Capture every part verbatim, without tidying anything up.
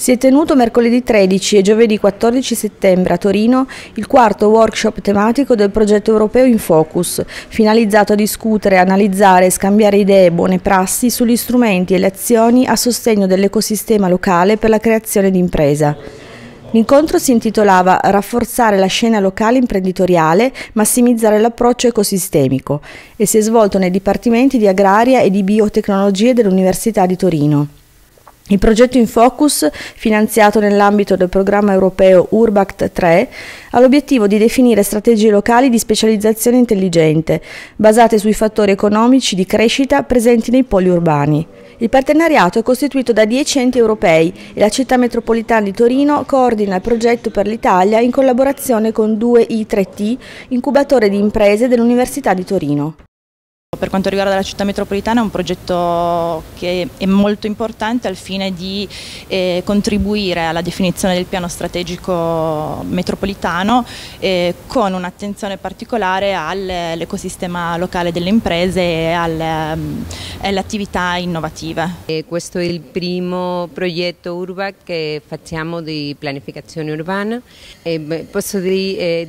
Si è tenuto mercoledì tredici e giovedì quattordici settembre a Torino il quarto workshop tematico del progetto europeo In Focus, finalizzato a discutere, analizzare e scambiare idee e buone prassi sugli strumenti e le azioni a sostegno dell'ecosistema locale per la creazione di impresa. L'incontro si intitolava Rafforzare la scena locale imprenditoriale, massimizzare l'approccio ecosistemico e si è svolto nei dipartimenti di Agraria e di Biotecnologie dell'Università di Torino. Il progetto In Focus, finanziato nell'ambito del programma europeo Urbact tre, ha l'obiettivo di definire strategie locali di specializzazione intelligente, basate sui fattori economici di crescita presenti nei poli urbani. Il partenariato è costituito da dieci enti europei e la città metropolitana di Torino coordina il progetto per l'Italia in collaborazione con due I tre T, incubatore di imprese dell'Università di Torino. Per quanto riguarda la città metropolitana è un progetto che è molto importante al fine di eh, contribuire alla definizione del piano strategico metropolitano eh, con un'attenzione particolare all'ecosistema locale delle imprese e alle, alle attività innovative. E questo è il primo progetto Urbact che facciamo di pianificazione urbana e posso dire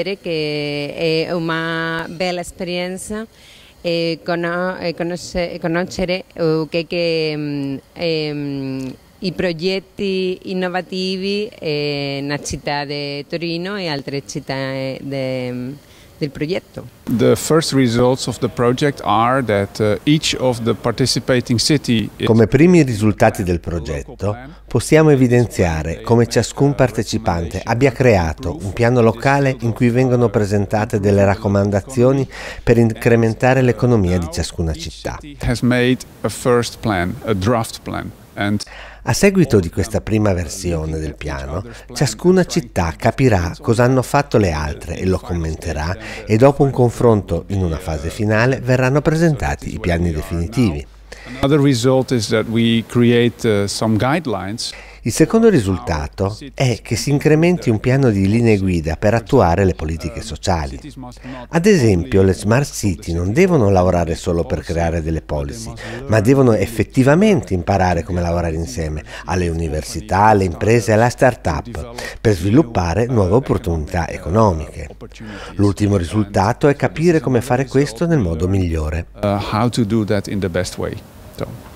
che è una bella esperienza e conoscere, conoscere che, che um, i progetti innovativi nella città di Torino e altre città de, del progetto. The first results of the project are that uh, each of the participating city. Come primi risultati del progetto possiamo evidenziare come ciascun partecipante abbia creato un piano locale in cui vengono presentate delle raccomandazioni per incrementare l'economia di ciascuna città. Has made a first plan, a draft plan. And a seguito di questa prima versione del piano, ciascuna città capirà cosa hanno fatto le altre e lo commenterà e dopo un confronto in una fase finale verranno presentati i piani definitivi. Another result is that we create uh, some guidelines. Il secondo risultato è che si incrementi un piano di linee guida per attuare le politiche sociali. Ad esempio, le smart city non devono lavorare solo per creare delle policy, ma devono effettivamente imparare come lavorare insieme alle università, alle imprese e alla start-up per sviluppare nuove opportunità economiche. L'ultimo risultato è capire come fare questo nel modo migliore. Uh, how to do that in the best way. So.